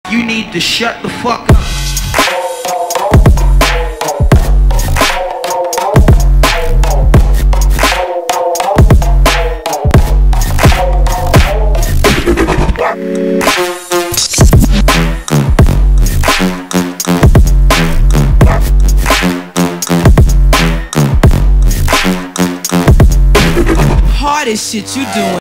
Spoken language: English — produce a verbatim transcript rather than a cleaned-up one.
You need to shut the fuck up. Hardest shit you doing.